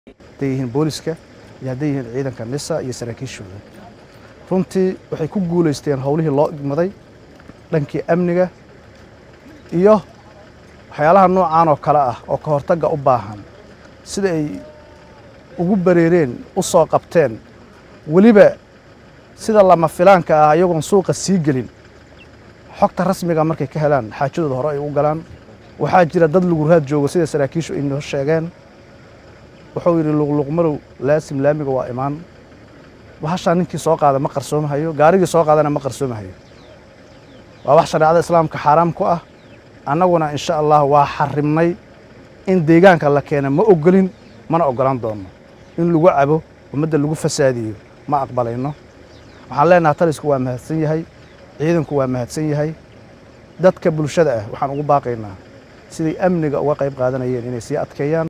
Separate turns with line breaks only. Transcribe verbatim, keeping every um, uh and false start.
تيهن بوليسكا يهديهن عيدا كنسا يسركيشوا runtii waxay ku guuleysteen hawlihii loo igmaday dhankii amniga iyo waxyaalaha noocaan oo kala ah oo ka hortagga u baahan sida ay ugu bareereen u soo qabteen waliba sida lama filaanka ah iyagoon suuqa sii gelin xogta rasmiga markay ka helaan xaajadooda hore ay u galaan waxaa jira dad lagu raad joogo sida saraakiishu ay noo sheegeen wuxuu yiri luqluqmarow laasim laamiga waa imaan waxaan ninkii soo qaada ma qarsoomahayo gaarigii soo qaadana ma qarsoomahayo waa wax shariicada islaamka xaraam ku ah annaguna insha Allah waa xarimnay in deegaanka la keeno ma ogolin mana ogolaan doono in lagu cabo umada lagu fasaadiyo ma aqbalayno waxaan leenahay talisku waa mahadsan yahay ciidanku waa mahadsan yahay dadka bulshada ah waxaan ugu baaqaynaa sidii amniga uga qayb qaadanayeen inay sii adkeeyaan